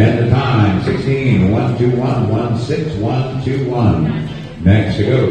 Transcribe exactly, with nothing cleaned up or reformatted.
And the time, sixteen, one two one, one six one two one. Next to go.